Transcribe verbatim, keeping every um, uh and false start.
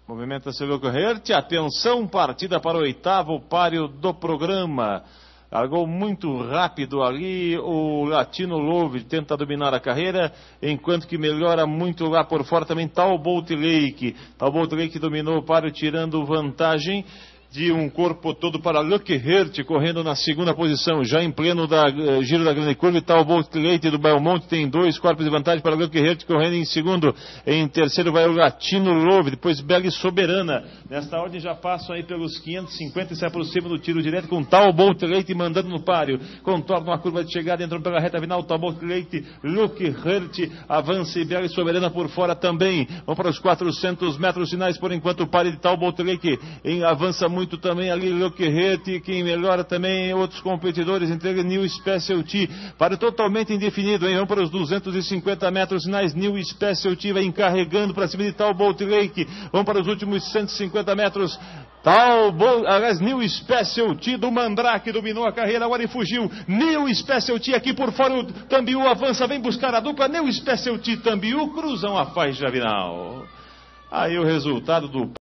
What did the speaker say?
Movimenta-se o Luke Hurt, atenção, partida para o oitavo páreo do programa. Largou muito rápido ali, o Latino Love tenta dominar a carreira, enquanto que melhora muito lá por fora também Talbot Lake. Talbot Lake dominou o páreo, tirando vantagem de um corpo todo para Luke Hurt, correndo na segunda posição, já em pleno da uh, giro da grande curva. Talbot Lake do Belmonte tem dois corpos de vantagem para Luke Hurt, correndo em segundo. Em terceiro vai o Latino Love, depois Bela Soberana. Nesta ordem já passam aí pelos quinhentos e cinquenta e se aproximam do tiro direto, com Talbot Lake mandando no páreo. Contornam a curva de chegada, entram pela reta final. Talbot Lake, Luke Hurt avança e Bela Soberana por fora também. Vão para os quatrocentos metros finais, por enquanto o páreo de Talbot Lake em, avança muito. Muito também ali Luke Hurt, quem melhora também outros competidores, entrega New Specialty, para totalmente indefinido, hein? Vamos para os duzentos e cinquenta metros finais. New Specialty vai encarregando para cima de Talbot Lake. Vamos para os últimos cento e cinquenta metros. Talbot, aliás, New Specialty do Mandrake dominou a carreira agora e fugiu. New Specialty aqui por fora, o Tambiú avança, vem buscar a dupla. New Specialty Tambiú cruzam a faixa final. Aí o resultado do